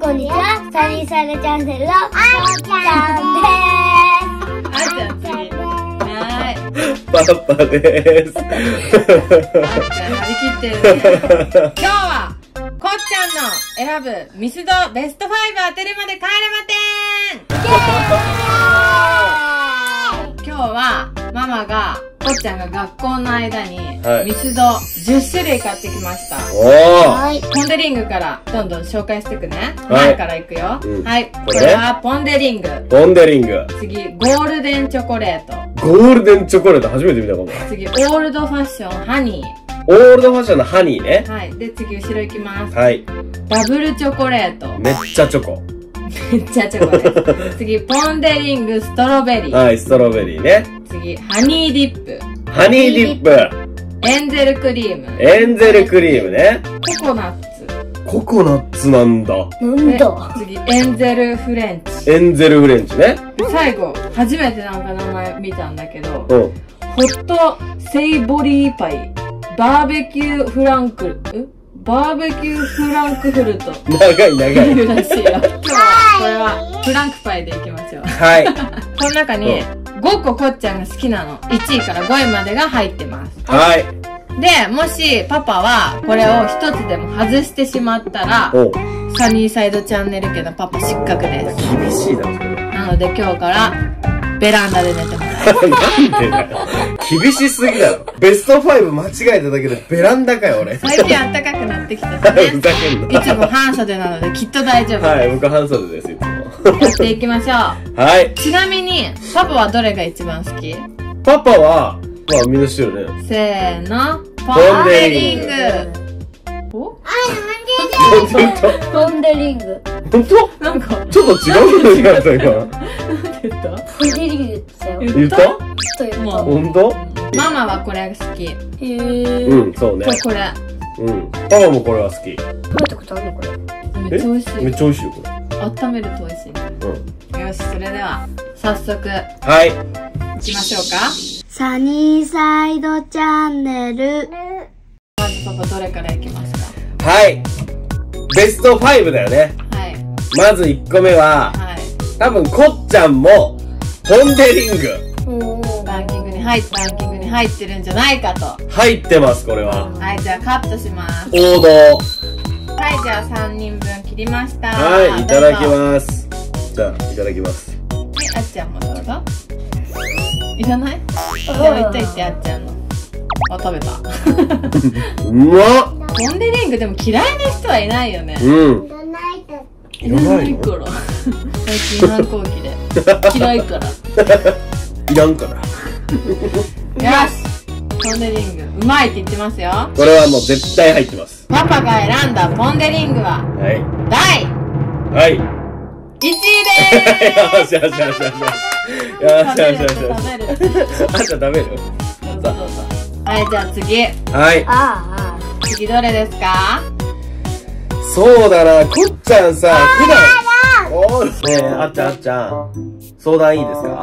こんにちは。サニーサイドチャンネルのあーちゃんです。 あーちゃん次。 パパです。 あーちゃん張り切ってるね。今日はこっちゃんの選ぶミスドベスト5当てるまで帰れまてん。今日はママがこっちゃんが学校の間にミスド10種類買ってきました。ポン・デ・リングからどんどん紹介していくね。前からいくよ。はい、これはポン・デ・リング。 ポン・デ・リング。 次ゴールデンチョコレート。 ゴールデンチョコレート初めて見たかも。 次オールドファッションハニー。 オールドファッションのハニーね。 はい。で次後ろ行きます。 はい。 ダブルチョコレート。 めっちゃチョコ。 めっちゃチョコです。次ポン・デ・リングストロベリー。 はい、ストロベリーね。 次ハニーディップ。 ハニーディップ。 エンゼルクリーム。 エンゼルクリームね。 ココナッツ。 ココナッツなんだ。 なんだ。 次エンゼルフレンチ。 エンゼルフレンチね。 最後初めてなんか名前見たんだけど、 うん。 ホットセイボリーパイ。バーベキューフランクフルト。 長い長い。 いるらしいよ。今日はこれはフランクパイでいきましょう。 はい。 この中に5個こっちゃんが好きなの1位から5位までが入ってます。 はい。 で、もしパパはこれを1つでも外してしまったら、サニーサイドチャンネル家のパパ失格です。 厳しいだろ、それ。 なので今日からベランダで寝てもらう。 なんでだよ。厳しすぎだろ。ベスト5間違えただけでベランダかよ、俺。 最近暖かくなってきたしふざね。 けんな。 いつも半袖なのできっと大丈夫。 はい、僕半袖です、いつも。 やっていきましょう。 はい。 ちなみに、パパはどれが一番好き？ パパは、まあみんな知ってるね。 せーの、ポン・デ・リング。お？ ポン・デ・リング。 本当？ なんか、 ちょっと違うのやった今。 なんて言った？ ポン・デ・リング言ってたよ。 言った？ もう本当？ ママはこれが好き。 へうー。 ん、そうね。 これ。 うん。パパもこれは好き。 食べたことあるのこれ。 めっちゃ美味しい。 めっちゃ美味しいよ、これ。 温めると美味しいね。 うん。 よし、それでは、早速、 はい。 行きましょうか。 サニーサイドチャンネル。 まずパパどれから行きますか？ はい。ベスト5だよね。 はい。 まず1個目は、 はい。 多分こっちゃんも、ポン・デ・リング。 ランキングに入ってるんじゃないかと。 入ってます、これは。 はい、じゃあカットします。 王道。 はい、じゃあ3人分切りました。 はい、いただきす。 ます。じゃあ、いただきます。 はい、あっちゃんもどうぞ。いらない？でもいっといて、あっちゃんの。あ、食べた。 うまっ。 ポン・デ・リングでも嫌いな人はいないよね。 うん。 いらないから。最近反抗期で。嫌いから。 いらんから。 よし、ポン・デ・リングうまいって言ってますよ。 これはもう絶対入ってます。 パパが選んだポン・デ・リングははい。 第はい。 1位でよしよしよしよしよし。よしよしよしよし。 食べる。 あんた食べる？ どうぞどうぞ。はい、じゃあ次。 はい。 次どれですか？ そうだな、こっちゃんさ、普段。おー、ねえ、あっちゃんあっちゃん。相談いいですか？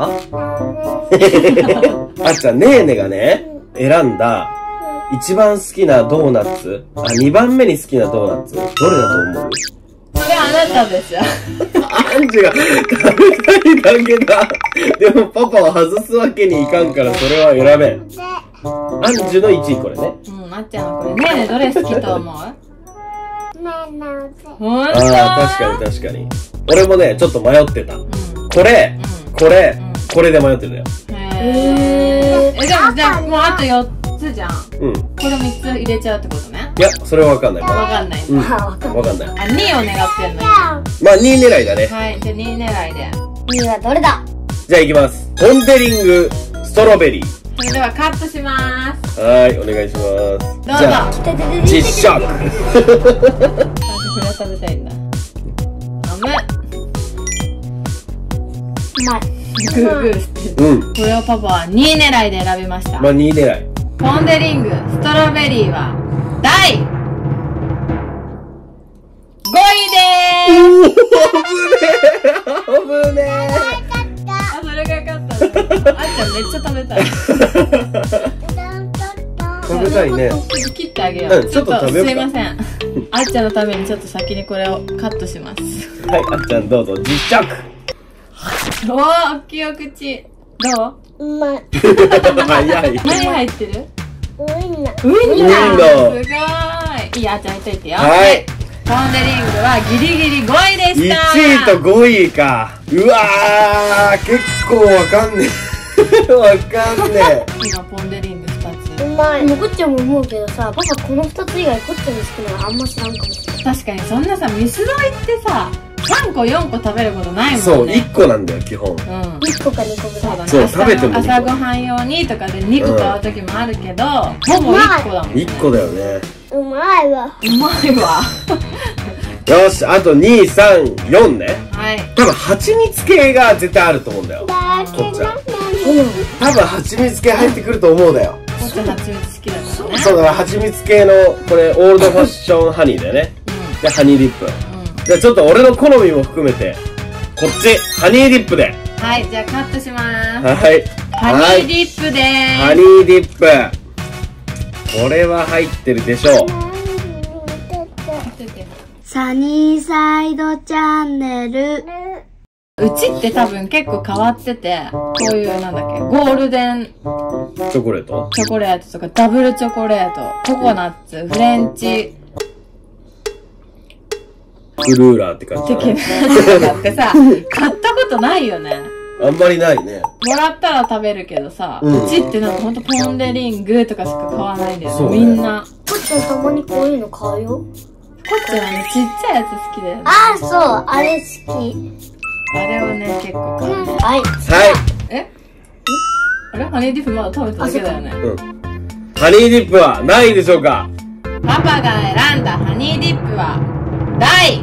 あっちゃん、ねえねがね、選んだ、一番好きなドーナツ、2番目に好きなドーナツ、どれだと思う？ それあなたですよ。 アンジが食べたいだけだ。でもパパは外すわけにいかんからそれは選べん。アンジュの1位これね。 うん、あっちゃんはこれ。ねえねえ、どれ好きと思う？ほんと？ 確かに確かに。俺もね、ちょっと迷ってた。これで迷ってたよ。 へー。じゃあもうあと4つじゃん。 うん。 これ3つ入れちゃうってことね。 いや、それはわかんない。 わかんない。 うん。わかんない。 あ、2を狙ってんの今。 まあ、2位狙いだね。 はい、じゃあ2狙いで。 2はどれだ？ じゃあ行きます。ポン・デ・リング、ストロベリー。 それではカットします。 はい、お願いします。 どうぞ。 じゃあ、実食。 私これ食べたいんだ。 うまい。 グーグーしてる。 うん。 これをパパは2位狙いで選びました。 まあ、2位狙い。 ポン・デ・リング、ストロベリーは、第5位でーす。 危ねえ。 あ、それが勝ったの。あっちゃんめっちゃ食べたい。 食べたいね。 ちょっと切ってあげよう。 うんちょっと食べようかすいません。 あっちゃんのためにちょっと先にこれをカットします。 はい、あっちゃんどうぞ、実食。 おー、大きいお口。どう？ うまい。 早い。 何入ってる？ ウインナー。 ウインナー。 ウインナーすごーい。いい、あっちゃん入っといてよ。 はい。 ポン・デ・リングはギリギリ5位でした。 1位と5位か。うわー、結構わかんねえ。わかんねえ。 今、ポン・デ・リング2つ。 うまい。もうこっちゃんも思うけどさ、パパこの2つ以外こっちゃんの好きなのあんま知らんかもしれない。 確かにそんなさ、ミスド行ってさ、3個4個食べることないもんね。 そう、1個なんだよ、基本。 1個か2個ぐらい。 そう、食べても朝ごはん用にとかで2個買う時もあるけど、ほぼ1個だもんね。 1個だよね。 うまいわ。 うまいわ。 よし、あと2、3、4ね。 はい。 多分、蜂蜜系が絶対あると思うんだよ。こっちは。多分、蜂蜜系入ってくると思うだよ。 こっち蜂蜜好きだからね。 そうだから、蜂蜜系の、これ、オールドファッションハニーだよね。で、ハニーディップ。じゃあちょっと俺の好みも含めて、こっち、ハニーディップで。 はい、じゃあカットしまーす。 はい。 ハニーディップでーす。 ハニーディップ。これは入ってるでしょう。 サニーサイドチャンネル。 うちって多分結構変わってて、こういうなんだっけ、ゴールデンチョコレートチョコレートとかダブルチョコレート、ココナッツ、フレンチ、 フルーラーって感じ的なのだってさ、買ったことないよね。 あんまりないね。 もらったら食べるけどさ、うちってなんかほんとポン・デ・リングとかしか買わないんだよね、みんな。 こっちゃんたまにこういうの買うよ。 こっちはね、ちっちゃいやつ好きだよね。 ああ、そう、あれ好き。 あれをね、結構買うね。 はい。 はい。 えあれハニーディップまだ食べただけだよね。 ハニーディップは何位でしょうか？ パパが選んだハニーディップは、第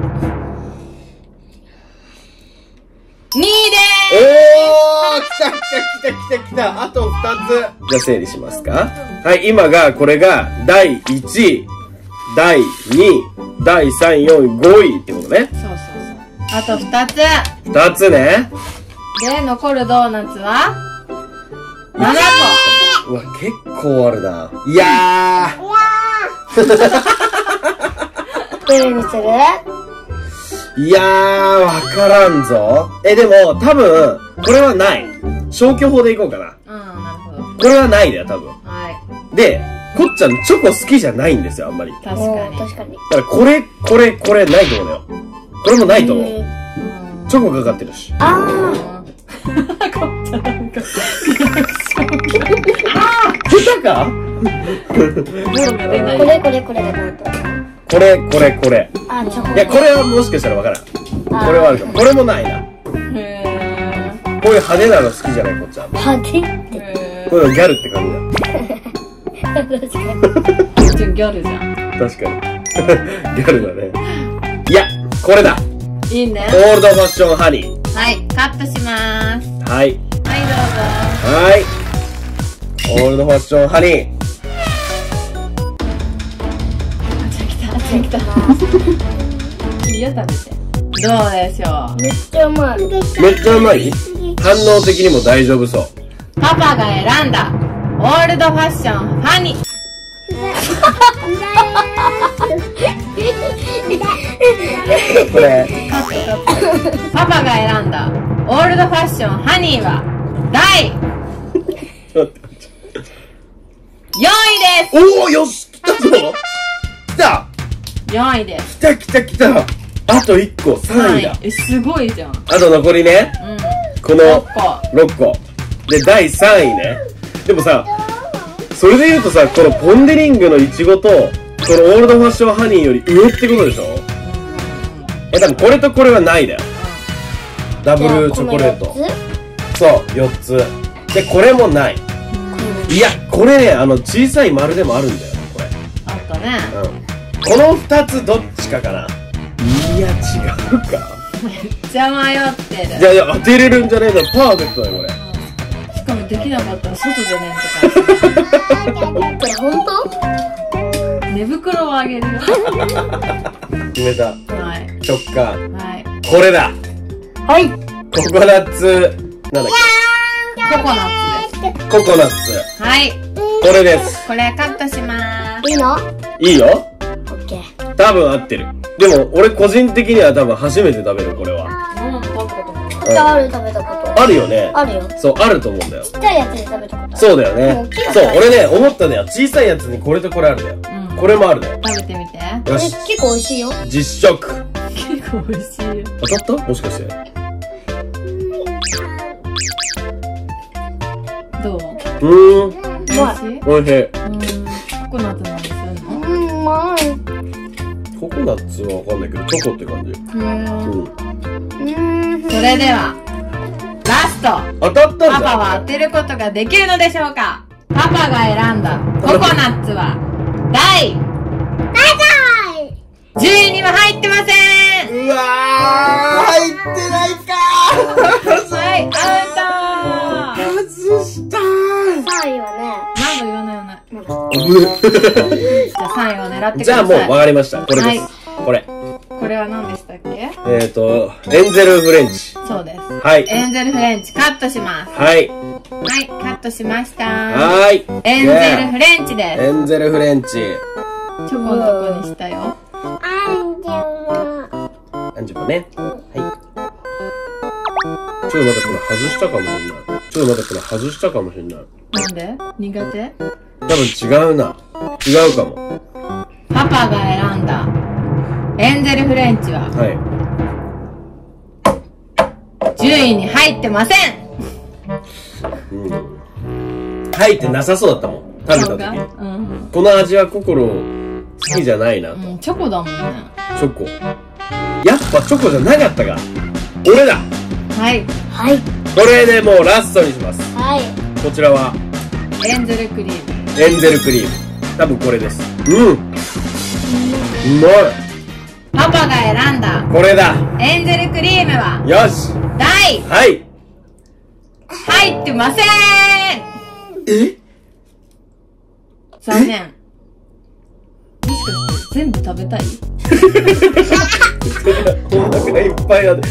2位でーす。 おー、来た。あと2つ。じゃあ整理しますか？はい、今が、これが、第1位、第2位、第3位、4位、5位ってことね。 そう。あと2つ。 2つね。 で、残るドーナツは、7 うわ、結構あるな。いやどれにする？ いやー、わからんぞ。でも、多分、これはない。消去法でいこうかな。 個。なるほど。 これはないだよ、多分。 はい。 で、こっちゃんチョコ好きじゃないんですよ、あんまり。 確かに。 確かに。 だから、これ、ないと思うのよ。これもないと思う。チョコかかってるし。 あこっちゃなんか、 下手かボロが出ない。 これだなと。 これ。 あ、チョコ。 いや、これはもしかしたらわからん。これはあるかも。これもないな。 へこういう派手なの好きじゃない、こっちゃん。 派手って。 こういうのギャルって感じだ。 確かに。 こっちギャルじゃん。 確かに。ギャルだね。いや、これだ。 いいね。 オールドファッションハニー。 はい、カットしまーす。 はい。 はい、 はい。オールドファッションハニー。 どうぞ。来た。いいよ、食べて。どうでしょう。 めっちゃうまい。 めっちゃうまい？反応的にも大丈夫そう。 パパが選んだ、オールドファッションハニー。 これ。 パパが選んだ、オールドファッションハニーは、第4位です。 おー、よし、来たぞ。来た。 4位です。 来た。あと1個、3位だ。 すごいじゃん。 あと残りね。この 6 個。で、第3位ね。でもさ、それで言うとさ、このポン・デ・リングのイチゴと、このオールドファッションハニーより上ってことでしょ？多分これとこれはないだよ。ダブルチョコレート。そう、4つ。で、これもない。いや、これね、小さい丸でもあるんだよ、これ。 あったね。 この2つどっちかかな。いや、違うか。 めっちゃ迷ってる。 いや、当てれるんじゃねえの。パーフェクトだよ、これ。 しかもできなかったら外でねんとか。 これ本当？ 寝袋をあげるよ。 決めた。 はい。 直感。 はい。 これだ。 はい。 ココナッツ、なんだっココナッツです。 け。ココナッツ。 はい。 これです。 これカットしまーす。 いいの？ いいよ。 オッケけ？ 多分合ってる。でも、俺個人的には多分初めて食べる、これは。 ママも食べたことない。 ある、食べたこと。 あるよね。 あるよ。 そう、あると思うんだよ。 ちっちゃいやつで食べたこと。 そうだよね。そう、俺ね、思ったんだよ。小さいやつにこれとこれあるんだよ。これもあるんだよ。 食べてみて。 よし。 結構美味しいよ。 実食。 結構美味しいよ。 当たった？もしかして。 どう？ う美味しい？ おいしい。 ココナッツなんですよね。 うまい。 ココナッツはわかんないけど、チョコって感じ。 それでは、ラスト。 当たったんだ。 パパは当てることができるのでしょうか？パパが選んだココナッツは、第10位には入ってません。 うわー、入ってないかー。 はい、アウト。 外したー。 3位はね。 何度言わないよね。 じじゃあ3位を狙ってください。 じゃあもう分かりました。これです。これ。 これは何でしたっけ？ エンゼルフレンチ。 そうです。 はい。 エンゼルフレンチカットします。 はい。 はい、カットしました。 はい。 エンゼルフレンチです。 エンゼルフレンチ。 チョコのとこにしたよ。 アンジュもね。はい。ちょっと待って、これ外したかもしれない。ちょっと待って、これ外したかもしれない。 なんで？苦手？ 多分違うな。違うかも。 パパが選んだエンゼルフレンチは、 はい。 10位に入ってません。 入ってなさそうだったもん。食べた時。この味は心好きじゃないなと。 チョコだもんね。 チョコ。やっぱチョコじゃなかったか。俺だ。 はい。 はい。 これでもうラストにします。 はい。 こちらはエンゼルクリーム。 エンゼルクリーム。多分これです。うまい。 パパが選んだこれだ。 エンゼルクリームは、 よし。はい。 入ってません。残念。もしかして全部食べたい？ お腹いっぱいある。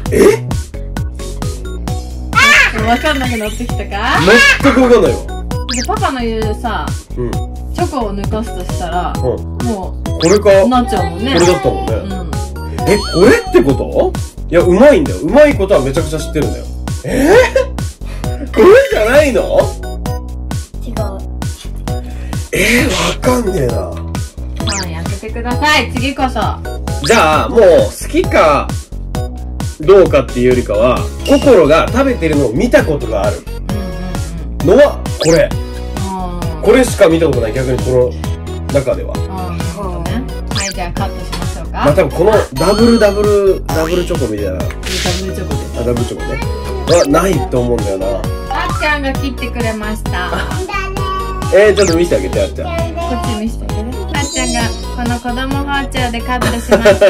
わかんなくなってきたか？ 全くわかんないわ。 で、パパの言うさ、チョコを抜かすとしたら、もう、 これかなっちゃうもんね。 これだったもんね。これってこと？いや、うまいんだよ。うまいことはめちゃくちゃ知ってるんだよ。これじゃないの？ 違う。 わかんねえな。 はい、開けてください。次こそ。 じゃあ、もう、好きか、どうかっていうよりかは、心が食べてるのを見たことがあるのは、これ。これしか見たことない、逆にこの中では。 なるほどね。はい、じゃあカットしましょうか。 まあ多分このダブルチョコみたいな。ダブルチョコです。 ダブルチョコね。はないと思うんだよな。 あっちゃんが切ってくれました。 ちょっと見せてあげて、あっちゃん。 こっち見せてあげて。あっちゃんがこの子供包丁でカットしました。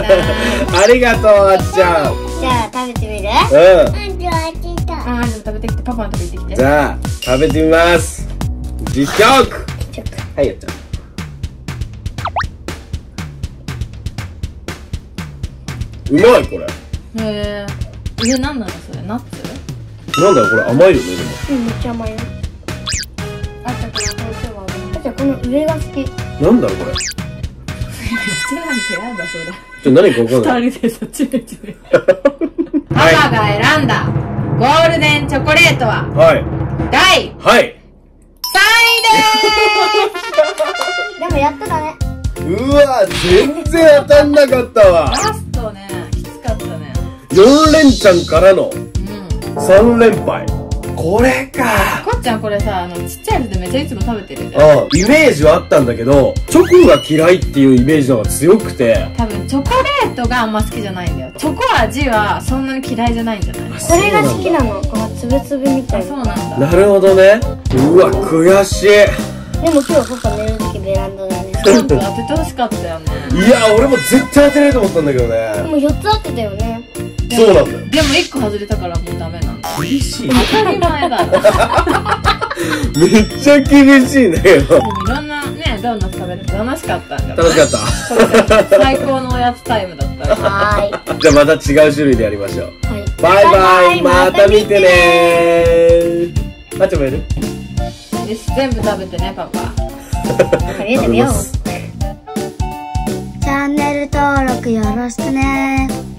ありがとう、あっちゃん。 じゃあ食べてみる？ あんた食べてきて、パパも食べてきて。 じゃあ、食べてみます。実食。はい、あっちゃん。うまい、これ。 上なんなのそれ？ナッツ？ なんだろう、これ甘いよね、 でも。めっちゃ甘いよ。 あっちゃんこの包丁はあっちゃんこの上が好き。 なんだろう、これ。 一番手やだ、それ。 何かわかんない。 二人でさ、チメチメ。パパが選んだゴールデンチョコレートは、第3位でーす。でもやっとだね。 うわ、全然当たんなかったわ。 ラストね、きつかったね。 4連チャンからの3連敗。これか。 こっちゃんこれさ、ちっちゃいやつでめっちゃいつも食べてるじゃん。 イメージはあったんだけど、チョコが嫌いっていうイメージの方が強くて。 多分チョコレートがあんま好きじゃないんだよ。チョコ味はそんなに嫌いじゃないんじゃない？ これが好きなの。このつぶつぶみたいな。 そうなんだ。 なるほどね。うわ、悔しい。 でも今日パパ寝るときベランダだね。 ちょっと当ててほしかったよね。 いや、俺も絶対当てないと思ったんだけどね。 でも4つ当てたよね。 そうなんだよ。 でも1個外れたからもうダメなんだ。 厳しい。 当たり前だろ。 めっちゃ厳しいんだけど。 でもいろんなね、ドーナツ食べれて楽しかったんだよね。 楽しかった。 最高のおやつタイムだったよ。 じゃあまた違う種類でやりましょう。バイバイ、また見てねー。まっちゃんもやる？ よし、全部食べてね、パパ。 食べてみよう。じゃ録よろしくね。